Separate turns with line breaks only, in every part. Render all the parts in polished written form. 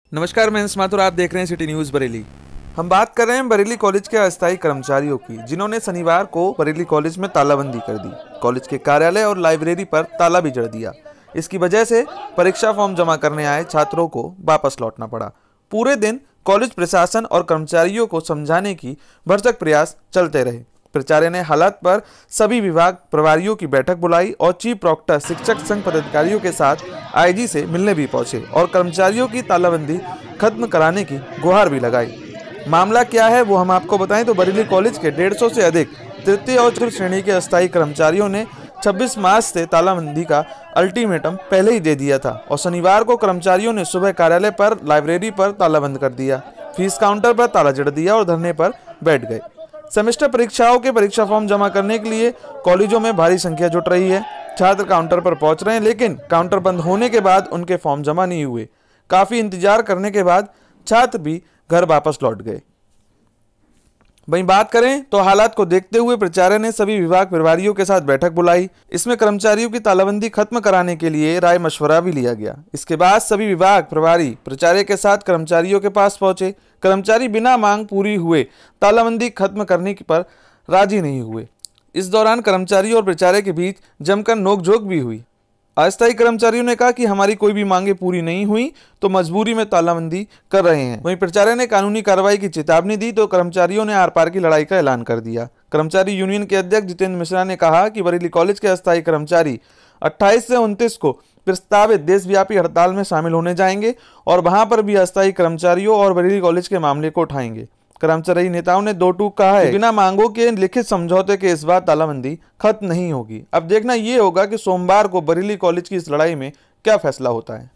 नमस्कार, मैं माथुर, आप देख रहे हैं सिटी न्यूज बरेली। हम बात कर रहे हैं बरेली कॉलेज के अस्थायी कर्मचारियों की, जिन्होंने शनिवार को बरेली कॉलेज में तालाबंदी कर दी। कॉलेज के कार्यालय और लाइब्रेरी पर ताला भी जड़ दिया। इसकी वजह से परीक्षा फॉर्म जमा करने आए छात्रों को वापस लौटना पड़ा। पूरे दिन कॉलेज प्रशासन और कर्मचारियों को समझाने की भरसक प्रयास चलते रहे। प्राचार्य ने हालात पर सभी विभाग प्रभारियों की बैठक बुलाई और चीफ प्रॉक्टर शिक्षक संघ पदाधिकारियों के साथ आईजी से मिलने भी पहुंचे और कर्मचारियों की तालाबंदी खत्म कराने की गुहार भी लगाई। मामला क्या है वो हम आपको बताएं तो बरेली कॉलेज के 150 से अधिक तृतीय और चतुर्थ श्रेणी के अस्थायी कर्मचारियों ने 26 मार्च से तालाबंदी का अल्टीमेटम पहले ही दे दिया था और शनिवार को कर्मचारियों ने सुबह कार्यालय पर, लाइब्रेरी पर तालाबंद कर दिया, फीस काउंटर पर ताला जड़ दिया और धरने पर बैठ गए। सेमेस्टर परीक्षाओं के परीक्षा फॉर्म जमा करने के लिए कॉलेजों में भारी संख्या जुट रही है। छात्र काउंटर पर पहुंच रहे हैं, लेकिन काउंटर बंद होने के बाद उनके फॉर्म जमा नहीं हुए। काफी इंतजार करने के बाद छात्र भी घर वापस लौट गए। वहीं बात करें तो हालात को देखते हुए प्राचार्य ने सभी विभाग प्रभारियों के साथ बैठक बुलाई। इसमें कर्मचारियों की तालाबंदी खत्म कराने के लिए राय मशवरा भी लिया गया। इसके बाद सभी विभाग प्रभारी प्राचार्य के साथ कर्मचारियों के पास पहुंचे। कर्मचारी बिना मांग पूरी हुए तालाबंदी खत्म करने पर राजी नहीं हुए। इस दौरान कर्मचारी और प्राचार्य के बीच जमकर नोकझोंक भी हुई। अस्थायी कर्मचारियों ने कहा कि हमारी कोई भी मांगे पूरी नहीं हुई तो मजबूरी में तालाबंदी कर रहे हैं। वहीं प्राचार्य ने कानूनी कार्रवाई की चेतावनी दी तो कर्मचारियों ने आर पार की लड़ाई का ऐलान कर दिया। कर्मचारी यूनियन के अध्यक्ष जितेंद्र मिश्रा ने कहा कि बरेली कॉलेज के अस्थायी कर्मचारी 28 से 29 को प्रस्तावित देशव्यापी हड़ताल में शामिल होने जाएंगे और वहां पर भी अस्थायी कर्मचारियों और बरेली कॉलेज के मामले को उठाएंगे। कर्मचारी नेताओं ने दो टूक कहा है, बिना मांगों के लिखित समझौते के इस बार तालाबंदी खत्म नहीं होगी। अब देखना ये होगा कि सोमवार को बरेली कॉलेज की इस लड़ाई में क्या फैसला होता है।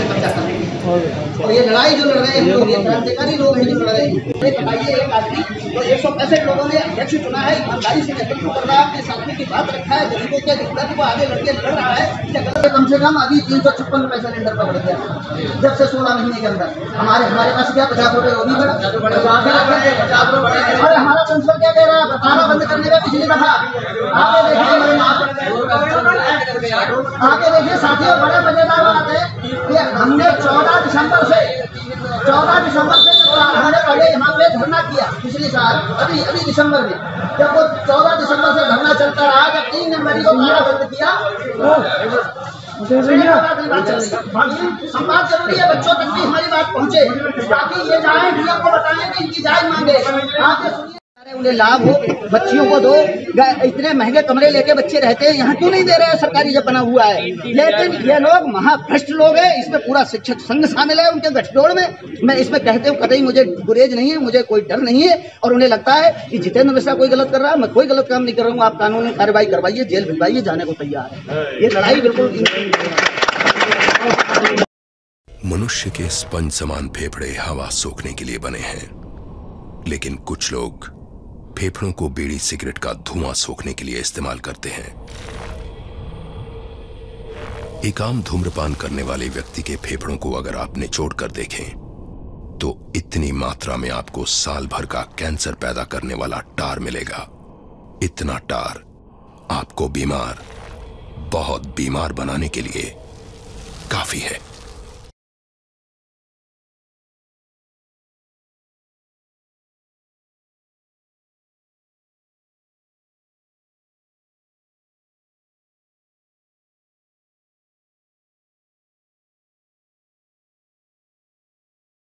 और ये लड़ाई जो लड़ रहे हैं लोग, ये क्रांतिकारी लोग हैं जो लड़ रहे हैं। बताइए, एक आदमी तो 165 लोगों ने अध्यक्ष चुना है, ईमानदारी से नेतृत्व कर रहा है, अपने साथी की बात रखा है, गरीबों के दिक्कत को आगे बढ़ के लड़ रहा है। कम से कम अभी 356 रुपए सिलेंडर पर बढ़ गया जब से 16 महीने के अंदर। हमारे पास क्या 50 रुपए वो भी बढ़ा। और हमारा प्रिंसिपल क्या कह रहा है, ताला बंद करने में पिछली दफा आगे देखिए साथियों, बड़े मजेदार बात है कि हमने 14 दिसंबर से हमने पहले यहाँ पे धरना किया पिछले साल, अभी दिसंबर में, जब वो 14 दिसंबर से धरना चलता रहा, जब 3 जनवरी को ताला बंद किया संवाद जरूरी है, बच्चों तक भी हमारी बात पहुँचे ताकि ये जाए डीएम को बताएं कि इनकी जायज मांगे। आगे सुनिए, उन्हें लाभ हो, बच्चियों को दो। इतने महंगे कमरे लेके बच्चे रहते हैं, यहाँ क्यों नहीं दे रहे हैं? सरकारी जब बना हुआ है, लेकिन ये लोग महाभ्रष्ट लोग हैं। इसमें पूरा शिक्षक संघ शामिल है उनके गठजोड़ में। मैं इसमें कहते हूँ कतई मुझे गुरेज नहीं है, मुझे कोई डर नहीं है। और उन्हें लगता है कि जितेंद्र मिश्रा कोई गलत कर रहा है, मैं कोई गलत काम नहीं कर रहा हूँ। आप कानूनी कार्रवाई करवाइए, जेल भिजवाइए, जाने को तैयार है। ये लड़ाई बिल्कुल
मनुष्य के स्पंज समान फेफड़े हवा सोखने के लिए बने हैं, लेकिन कुछ लोग फेफड़ों को बीड़ी सिगरेट का धुआं सोखने के लिए इस्तेमाल करते हैं। एक आम धूम्रपान करने वाले व्यक्ति के फेफड़ों को अगर आप निचोड़ कर देखें तो इतनी मात्रा में आपको साल भर का कैंसर पैदा करने वाला टार मिलेगा। इतना टार आपको बीमार, बहुत बीमार बनाने के लिए काफी है।